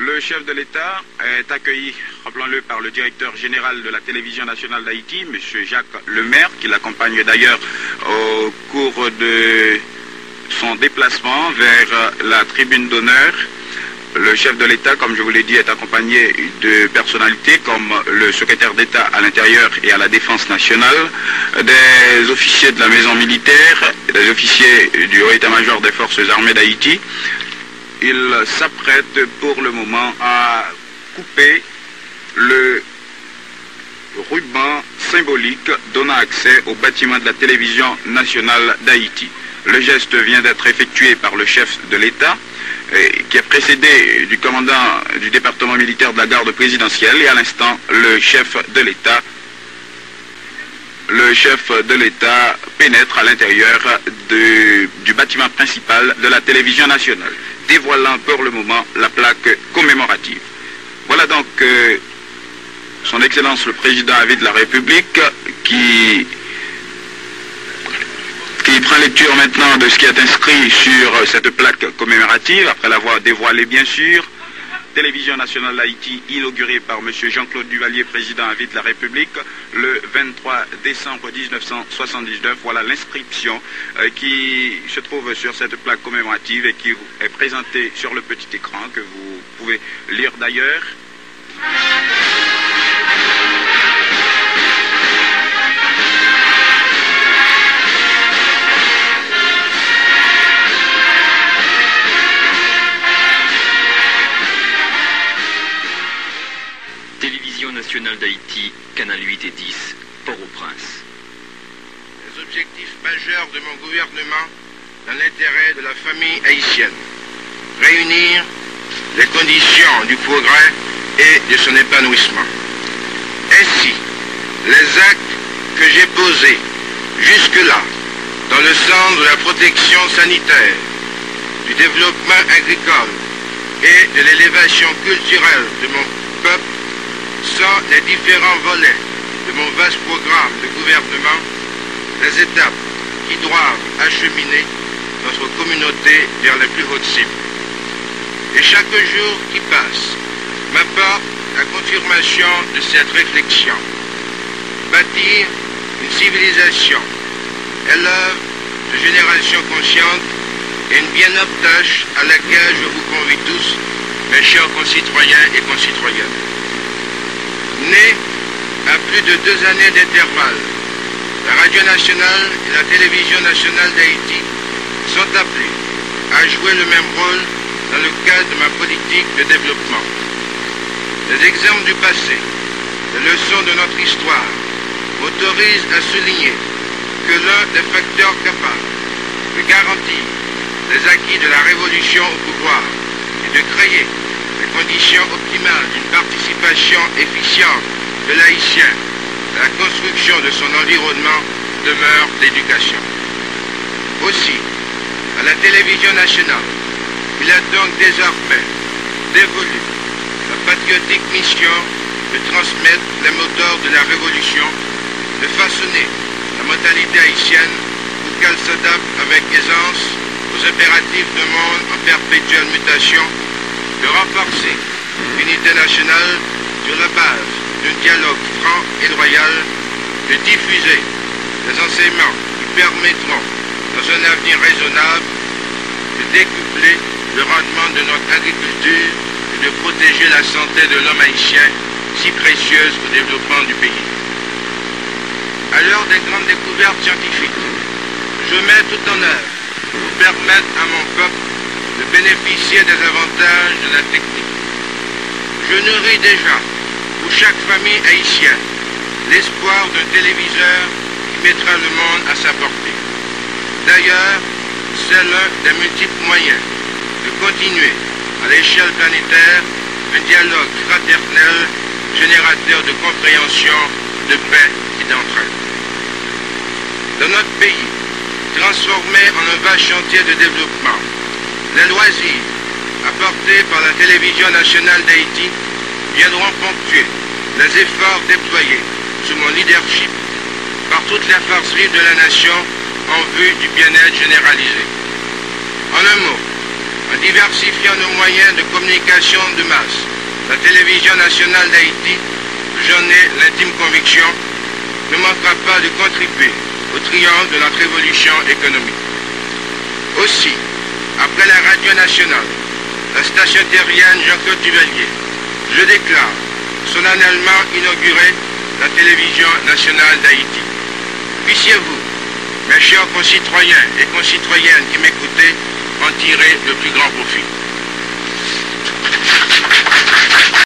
Le chef de l'État est accueilli, rappelons-le, par le directeur général de la télévision nationale d'Haïti, M. Jacques Lemaire, qui l'accompagne d'ailleurs au cours de son déplacement vers la tribune d'honneur. Le chef de l'État, comme je vous l'ai dit, est accompagné de personnalités comme le secrétaire d'État à l'intérieur et à la défense nationale, des officiers de la maison militaire, des officiers du haut état-major des forces armées d'Haïti. Il s'apprête pour le moment à couper le ruban symbolique donnant accès au bâtiment de la télévision nationale d'Haïti. Le geste vient d'être effectué par le chef de l'État, qui est précédé du commandant du département militaire de la garde présidentielle, et à l'instant le chef de l'État pénètre à l'intérieur du bâtiment principal de la télévision nationale, dévoilant pour le moment la plaque commémorative. Voilà donc son Excellence le Président à vie de la République qui prend lecture maintenant de ce qui est inscrit sur cette plaque commémorative, après l'avoir dévoilé bien sûr. Télévision nationale d'Haïti, inaugurée par M. Jean-Claude Duvalier, président à vie de la République, le 23 décembre 1979. Voilà l'inscription qui se trouve sur cette plaque commémorative et qui est présentée sur le petit écran, que vous pouvez lire d'ailleurs. National d'Haïti, Canal 8 et 10, Port-au-Prince. Les objectifs majeurs de mon gouvernement dans l'intérêt de la famille haïtienne. Réunir les conditions du progrès et de son épanouissement. Ainsi, les actes que j'ai posés jusque-là dans le sens de la protection sanitaire, du développement agricole et de l'élévation culturelle de mon peuple sont les différents volets de mon vaste programme de gouvernement, les étapes qui doivent acheminer notre communauté vers les plus hautes cibles. Et chaque jour qui passe m'apporte la confirmation de cette réflexion. Bâtir une civilisation est l'œuvre de générations conscientes et une bien noble tâche à laquelle je vous convie tous, mes chers concitoyens et concitoyennes. Né à plus de 2 années d'intervalle, la Radio nationale et la Télévision nationale d'Haïti sont appelées à jouer le même rôle dans le cadre de ma politique de développement. Les exemples du passé, les leçons de notre histoire m'autorisent à souligner que l'un des facteurs capables de garantir les acquis de la révolution au pouvoir et de créer les conditions optimales d'une participation efficiente de l'Haïtien à la construction de son environnement demeure l'éducation. Aussi, à la télévision nationale, il a donc désormais dévolu la patriotique mission de transmettre les moteurs de la révolution, de façonner la mentalité haïtienne pour qu'elle s'adapte avec aisance aux impératifs d'un monde en perpétuelle mutation, de renforcer l'unité nationale sur la base d'un dialogue franc et loyal, de diffuser les enseignements qui permettront, dans un avenir raisonnable, de décupler le rendement de notre agriculture et de protéger la santé de l'homme haïtien, si précieuse au développement du pays. À l'heure des grandes découvertes scientifiques, je mets tout en œuvre pour permettre à mon peuple de bénéficier des avantages de la technique. Je nourris déjà pour chaque famille haïtienne l'espoir d'un téléviseur qui mettra le monde à sa portée. D'ailleurs, c'est l'un des multiples moyens de continuer à l'échelle planétaire un dialogue fraternel générateur de compréhension, de paix et d'entraide. Dans notre pays, transformé en un vaste chantier de développement, les loisirs apportés par la Télévision nationale d'Haïti viendront ponctuer les efforts déployés sous mon leadership par toutes les forces vives de la nation en vue du bien-être généralisé. En un mot, en diversifiant nos moyens de communication de masse, la télévision nationale d'Haïti, j'en ai l'intime conviction, ne manquera pas de contribuer au triomphe de notre révolution économique. Aussi, après la radio nationale, la station terrienne Jean-Claude Duvalier, je déclare solennellement inaugurer la télévision nationale d'Haïti. Puissiez-vous, mes chers concitoyens et concitoyennes qui m'écoutez, en tirer le plus grand profit.